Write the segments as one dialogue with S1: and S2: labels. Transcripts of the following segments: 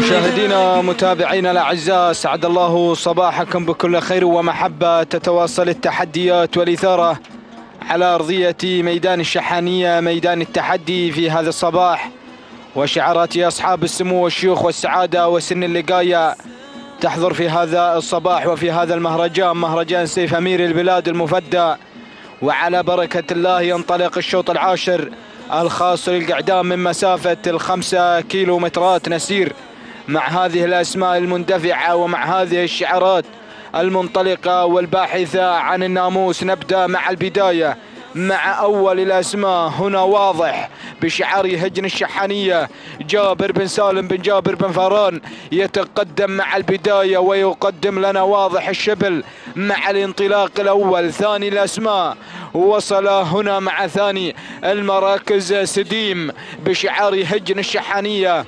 S1: مشاهدينا متابعينا الاعزاء، سعد الله صباحكم بكل خير ومحبه. تتواصل التحديات والاثاره على ارضيه ميدان الشحانيه، ميدان التحدي في هذا الصباح، وشعارات اصحاب السمو والشيوخ والسعاده وسن اللقايه تحضر في هذا الصباح وفي هذا المهرجان، مهرجان سيف امير البلاد المفدى. وعلى بركه الله ينطلق الشوط العاشر الخاص للقعدام من مسافه ال5 كيلومترات. نسير مع هذه الأسماء المندفعة ومع هذه الشعارات المنطلقة والباحثة عن الناموس. نبدأ مع البداية مع أول الأسماء. هنا واضح بشعار هجن الشحانية جابر بن سالم بن جابر بن فاران يتقدم مع البداية ويقدم لنا واضح الشبل مع الانطلاق الأول. ثاني الأسماء وصل هنا مع ثاني المراكز سديم بشعار هجن الشحانية،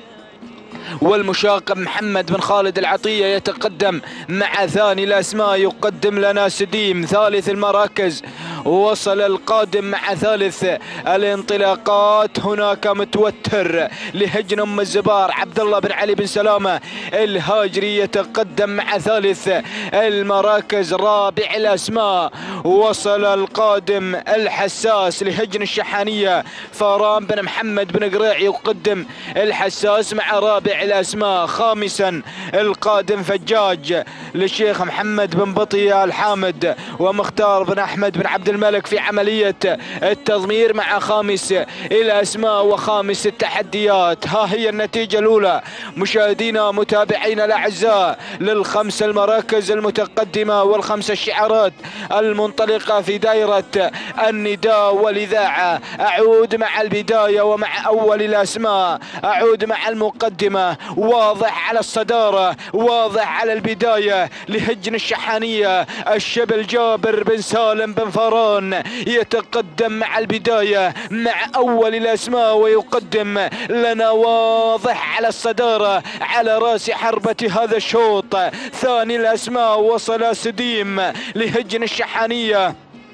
S1: والمشاقب محمد بن خالد العطية يتقدم مع ثاني الأسماء يقدم لنا سديم. ثالث المراكز وصل القادم مع ثالث الانطلاقات. هناك متوتر لهجن ام الزبار عبد الله بن علي بن سلامة الهاجري يتقدم مع ثالث المراكز. رابع الأسماء وصل القادم الحساس لهجن الشحانية فاران بن محمد بن قريع يقدم الحساس مع رابع الأسماء. خامسا القادم فجاج للشيخ محمد بن بطي الحامد ومختار بن أحمد بن عبد الملك في عملية التضمير مع خامس الأسماء وخامس التحديات. ها هي النتيجة الأولى مشاهدينا متابعينا الأعزاء للخمس المراكز المتقدمة والخمس الشعارات المنطلقة في دائرة النداء والإذاعة. أعود مع البداية ومع أول الأسماء، أعود مع المقدمة. واضح على الصدارة، واضح على البداية لهجن الشحانية الشبل جابر بن سالم بن فاران يتقدم مع البداية مع أول الأسماء ويقدم لنا واضح على الصدارة على رأس حربة هذا الشوط. ثاني الأسماء وصل سديم لهجن الشحانية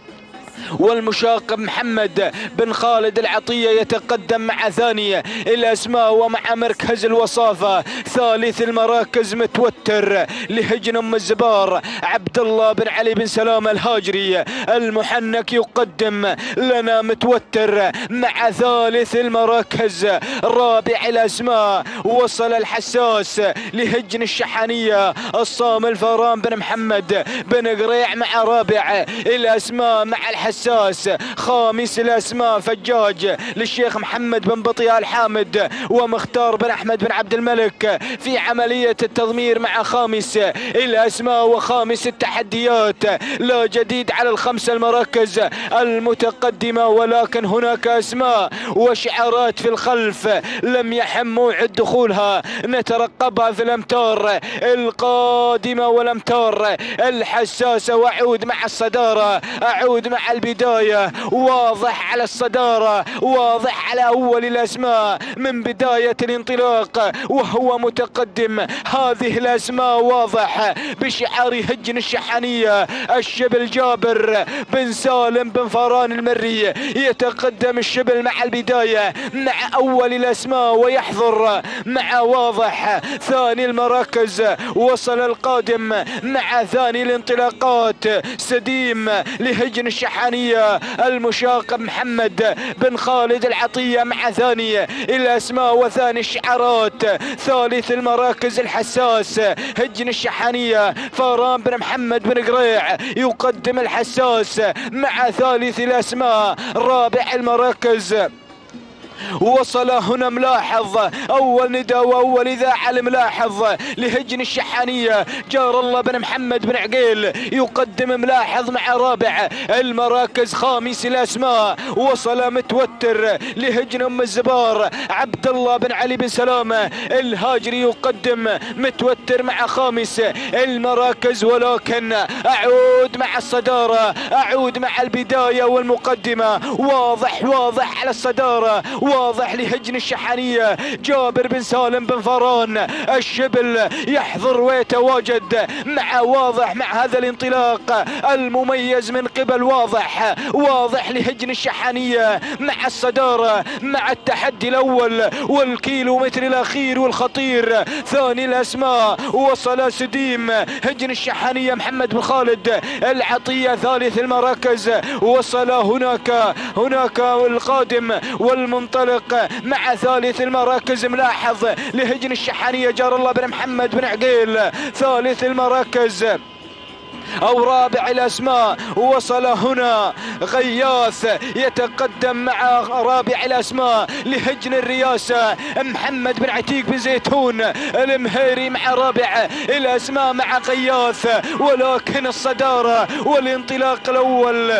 S1: والمشاقب محمد بن خالد العطية يتقدم مع ثاني الأسماء ومع مركز الوصافة. ثالث المراكز متوتر لهجن ام الزبار عبد الله بن علي بن سلامة الهاجري المحنك يقدم لنا متوتر مع ثالث المراكز. رابع الأسماء وصل الحساس لهجن الشحانية الصام الفاران بن محمد بن قريع مع رابع الأسماء مع الحساس. خامس الأسماء فجاج للشيخ محمد بن بطي الحامد ومختار بن أحمد بن عبد الملك في عملية التضمير مع خامس الأسماء وخامس التحديات. لا جديد على الخمس المراكز المتقدمة، ولكن هناك أسماء وشعارات في الخلف لم يحم موعد دخولها، نترقبها في الأمتار القادمة والأمتار الحساسة. وأعود مع الصدارة، أعود مع البداية. واضح على الصدارة، واضح على أول الأسماء من بداية الانطلاق وهو متقدم. هذه الأسماء واضح بشعار هجن الشحانية الشبل جابر بن سالم بن فاران المري يتقدم الشبل مع البداية مع أول الأسماء ويحضر مع واضح ثاني المراكز. وصل القادم مع ثاني الانطلاقات سديم لهجن الشحانية المشاقب محمد بن خالد العطية مع ثاني الأسماء وثاني الشعارات. ثالث المراكز الحساس هجن الشحانية فاران بن محمد بن قريع يقدم الحساس مع ثالث الأسماء. رابع المراكز وصل هنا ملاحظ أول نداء وأول إذاعة الملاحظ لهجن الشحانية جار الله بن محمد بن عقيل يقدم ملاحظ مع رابع المراكز. خامس الأسماء وصل متوتر لهجن ام الزبار عبد الله بن علي بن سلامة الهاجري يقدم متوتر مع خامس المراكز. ولكن أعود مع الصدارة، أعود مع البداية والمقدمة. واضح على الصدارة، واضح لهجن الشحانية جابر بن سالم بن فران الشبل يحضر ويتواجد مع واضح مع هذا الانطلاق المميز من قبل واضح لهجن الشحانية مع الصدارة مع التحدي الأول والكيلومتر الأخير والخطير. ثاني الأسماء وصل سديم هجن الشحانية محمد بن خالد العطية. ثالث المراكز وصل هناك القادم والمنطلق مع ثالث المراكز ملاحظ لهجن الشحانية جار الله بن محمد بن عقيل. ثالث المراكز أو رابع الأسماء وصل هنا غياث يتقدم مع رابع الأسماء لهجن الرياسة محمد بن عتيق بن زيتون المهيري مع رابع الأسماء مع غياث. ولكن الصدارة والانطلاق الأول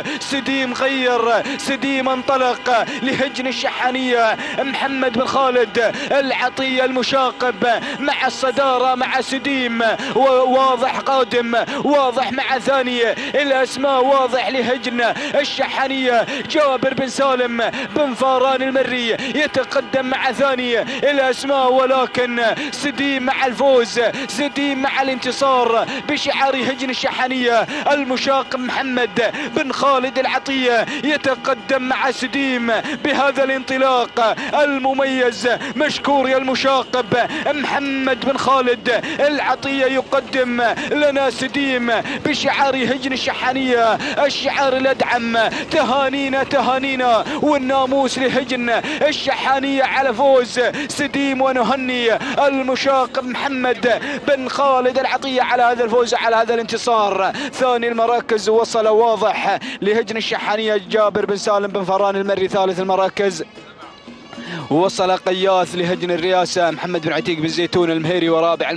S1: سديم انطلق لهجن الشحانية محمد بن خالد العطية المشاقب مع الصدارة مع سديم وواضح قادم واضح مع ثانية الأسماء واضح لهجن الشحانية جابر بن سالم بن فاران المري يتقدم مع ثانية الأسماء. ولكن سديم مع الفوز سديم مع الانتصار بشعار هجن الشحانية المشاق محمد بن خالد العطية يتقدم مع سديم بهذا الانطلاق المميز. مشكور يا المشاقب محمد بن خالد العطية يقدم لنا سديم بشعار هجن الشحانية الشعار الأدعم. تهانينا والناموس لهجن الشحانية على فوز سديم ونهني المشاق محمد بن خالد العطية على هذا الفوز على هذا الانتصار. ثاني المراكز وصل واضح لهجن الشحانية جابر بن سالم بن فران المري. ثالث المراكز وصل قياث لهجن الرياسة محمد بن عتيق بن زيتون المهيري. ورابع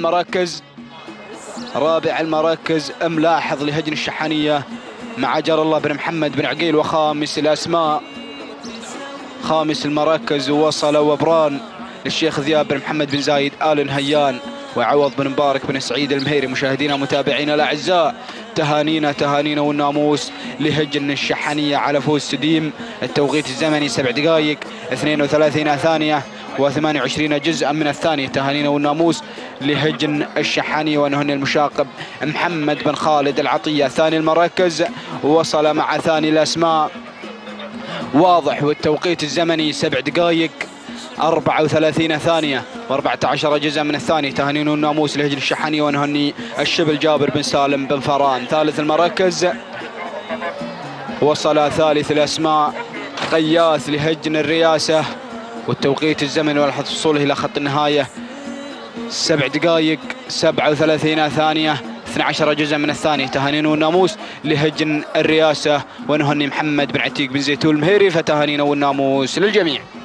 S1: المراكز ملاحظ لهجن الشحانية مع جار الله بن محمد بن عقيل. وخامس الأسماء خامس المراكز وصل وبران للشيخ ذياب بن محمد بن زايد آل نهيان وعوض بن مبارك بن سعيد المهيري. مشاهدينا متابعينا الأعزاء تهانينا والناموس لهجن الشحانية على فوز سديم. التوقيت الزمني 7 دقائق 32 ثانية و28 جزءا من الثانية. تهانينا والناموس لهجن الشحانية ونهني المشاقب محمد بن خالد العطية. ثاني المراكز وصل مع ثاني الأسماء واضح والتوقيت الزمني 7 دقائق 34 ثانية و14 جزء من الثانية. تهانينا والناموس لهجن الشحانية ونهني الشبل جابر بن سالم بن فران. ثالث المراكز وصل ثالث الأسماء قياث لهجن الرياسة والتوقيت الزمني ولحظة وصوله إلى خط النهاية 7 دقائق 37 ثانية 12 جزء من الثانية. تهانينا والناموس لهجن الرياسة ونهني محمد بن عتيق بن زيتون المهيري. فتهانينا والناموس للجميع.